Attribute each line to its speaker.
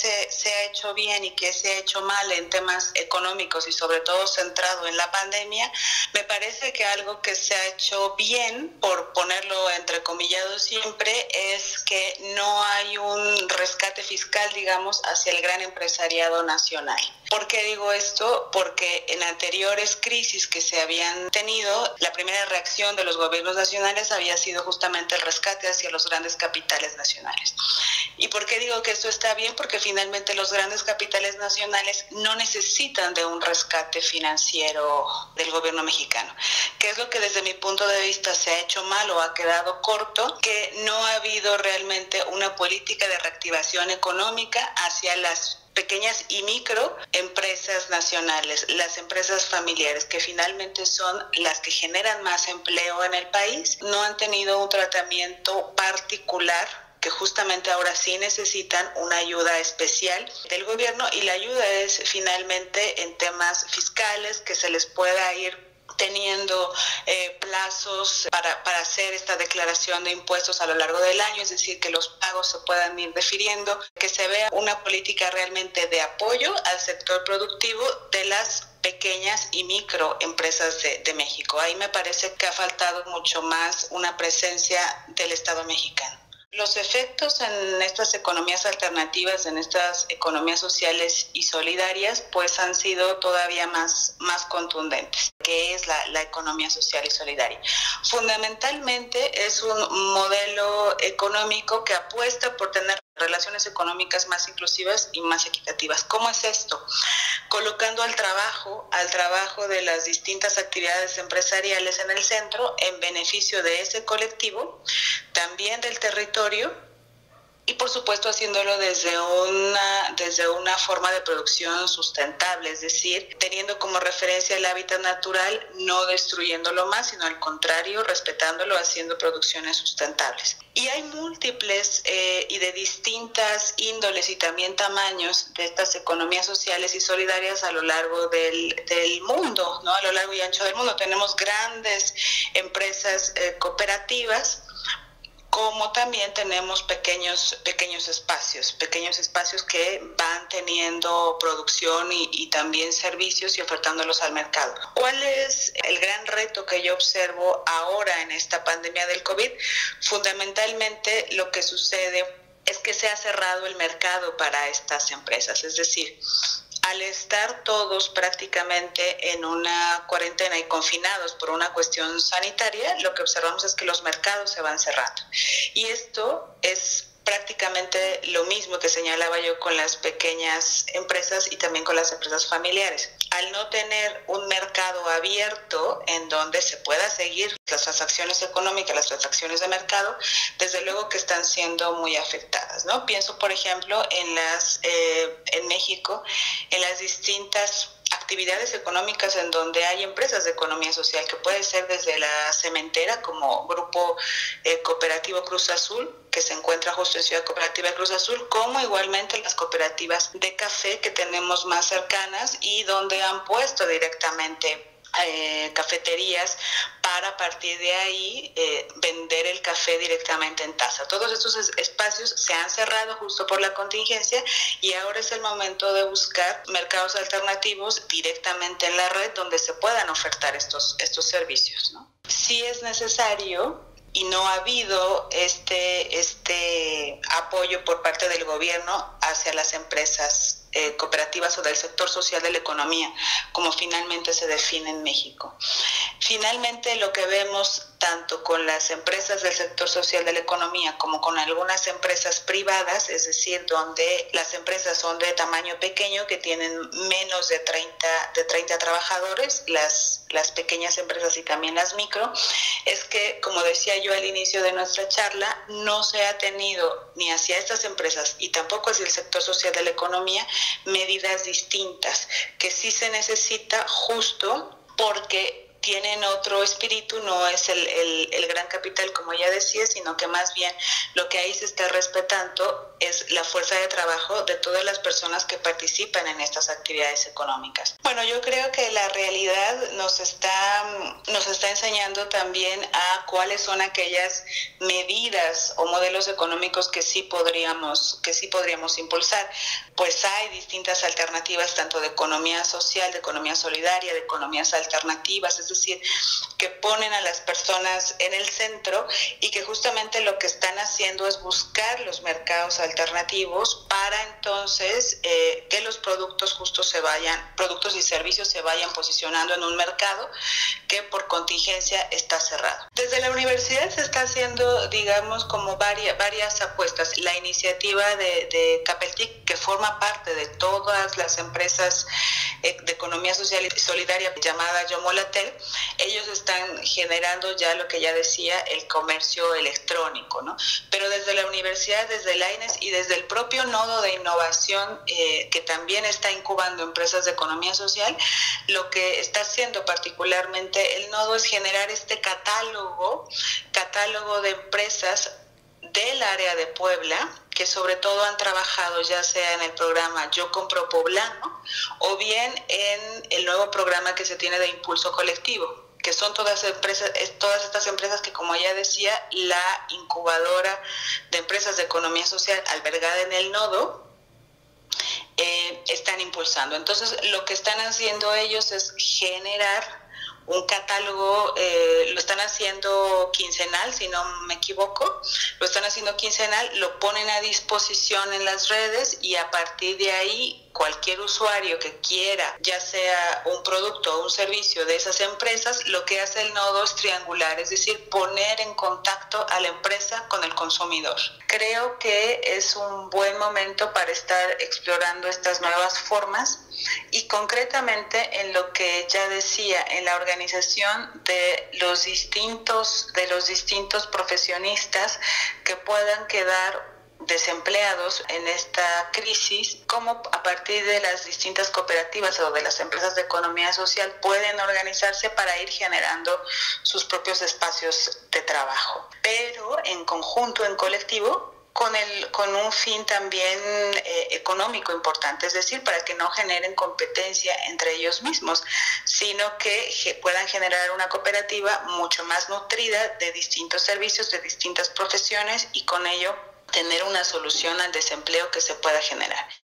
Speaker 1: se ha hecho bien y qué se ha hecho mal en temas económicos y sobre todo centrado en la pandemia, me parece que algo que se ha hecho bien, por ponerlo entrecomillado siempre, es que no hay un rescate fiscal, digamos, hacia el gran empresariado nacional. ¿Por qué digo esto? Porque en anteriores crisis que se habían tenido, la primera reacción de los gobiernos nacionales había sido justamente el rescate hacia los grandes capitales nacionales. ¿Y por qué digo que esto está bien? Porque finalmente los grandes capitales nacionales no necesitan de un rescate financiero del gobierno mexicano. ¿Qué es lo que desde mi punto de vista se ha hecho mal o ha quedado corto? Que no ha habido realmente una política de reactivación económica hacia las pequeñas y micro empresas nacionales, las empresas familiares, que finalmente son las que generan más empleo en el país, no han tenido un tratamiento particular, que justamente ahora sí necesitan una ayuda especial del gobierno, y la ayuda es finalmente en temas fiscales, que se les pueda ir teniendo plazos para hacer esta declaración de impuestos a lo largo del año, es decir, que los pagos se puedan ir difiriendo, que se vea una política realmente de apoyo al sector productivo de las pequeñas y microempresas de México. Ahí me parece que ha faltado mucho más una presencia del Estado mexicano. Los efectos en estas economías alternativas, en estas economías sociales y solidarias, pues han sido todavía más contundentes. ¿Qué es la economía social y solidaria? Fundamentalmente es un modelo económico que apuesta por tener relaciones económicas más inclusivas y más equitativas. ¿Cómo es esto? Colocando al trabajo de las distintas actividades empresariales en el centro, en beneficio de ese colectivo, también del territorio, y por supuesto haciéndolo desde una forma de producción sustentable, es decir, teniendo como referencia el hábitat natural, no destruyéndolo más, sino al contrario, respetándolo, haciendo producciones sustentables. Y hay múltiples y de distintas índoles y también tamaños de estas economías sociales y solidarias a lo largo del mundo, ¿no? A lo largo y ancho del mundo. Tenemos grandes empresas cooperativas, como también tenemos pequeños espacios que van teniendo producción y también servicios y ofertándolos al mercado. ¿Cuál es el gran reto que yo observo ahora en esta pandemia del COVID? Fundamentalmente lo que sucede es que se ha cerrado el mercado para estas empresas, es decir, al estar todos prácticamente en una cuarentena y confinados por una cuestión sanitaria, lo que observamos es que los mercados se van cerrando. Y esto es prácticamente lo mismo que señalaba yo con las pequeñas empresas y también con las empresas familiares. Al no tener un mercado abierto en donde se pueda seguir las transacciones económicas, las transacciones de mercado, desde luego que están siendo muy afectadas, ¿no? Pienso, por ejemplo, en México, en las distintas actividades económicas en donde hay empresas de economía social, que puede ser desde la cementera como Grupo Cooperativo Cruz Azul, que se encuentra justo en Ciudad Cooperativa Cruz Azul, como igualmente las cooperativas de café que tenemos más cercanas y donde han puesto directamente cafeterías para a partir de ahí vender el café directamente en taza. Todos estos espacios se han cerrado justo por la contingencia y ahora es el momento de buscar mercados alternativos directamente en la red donde se puedan ofertar estos servicios, ¿no? Sí es necesario, y no ha habido este apoyo por parte del gobierno hacia las empresas cooperativas o del sector social de la economía, como finalmente se define en México. Finalmente, lo que vemos tanto con las empresas del sector social de la economía como con algunas empresas privadas, es decir, donde las empresas son de tamaño pequeño, que tienen menos de 30 trabajadores, las pequeñas empresas y también las micro, es que, como decía yo al inicio de nuestra charla, no se ha tenido ni hacia estas empresas y tampoco hacia el sector social de la economía medidas distintas, que sí se necesita justo porque tienen otro espíritu, no es el gran capital, como ya decía, sino que más bien lo que ahí se está respetando es la fuerza de trabajo de todas las personas que participan en estas actividades económicas. Bueno, yo creo que la realidad nos está enseñando también a cuáles son aquellas medidas o modelos económicos que sí podríamos impulsar. Pues hay distintas alternativas, tanto de economía social, de economía solidaria, de economías alternativas, es decir, que ponen a las personas en el centro y que justamente lo que están haciendo es buscar los mercados alternativos para entonces que los productos productos y servicios se vayan posicionando en un mercado que por contingencia está cerrado. Desde la universidad se está haciendo, digamos, como varias apuestas. La iniciativa de Capeltic, que forma parte de todas las empresas de economía social y solidaria llamada Yomolatel, ellos están generando ya lo que ya decía, el comercio electrónico, ¿no? Pero desde la universidad, desde el AINES y desde el propio nodo de innovación que también está incubando empresas de economía social, lo que está haciendo particularmente el nodo es generar este catálogo de empresas del área de Puebla, que sobre todo han trabajado ya sea en el programa Yo Compro Poblano o bien en el nuevo programa que se tiene de impulso colectivo, que son todas estas empresas que, como ya decía, la incubadora de empresas de economía social albergada en el nodo están impulsando. Entonces, lo que están haciendo ellos es generar un catálogo, lo están haciendo quincenal, si no me equivoco, lo ponen a disposición en las redes y a partir de ahí cualquier usuario que quiera, ya sea un producto o un servicio de esas empresas, lo que hace el nodo es triangular, es decir, poner en contacto a la empresa con el consumidor. Creo que es un buen momento para estar explorando estas nuevas formas y concretamente en lo que ya decía, en la organización de los distintos profesionistas que puedan quedar desempleados en esta crisis, cómo a partir de las distintas cooperativas o de las empresas de economía social pueden organizarse para ir generando sus propios espacios de trabajo, pero en conjunto, en colectivo, con un fin también económico importante, es decir, para que no generen competencia entre ellos mismos, sino que puedan generar una cooperativa mucho más nutrida de distintos servicios, de distintas profesiones y con ello tener una solución al desempleo que se pueda generar.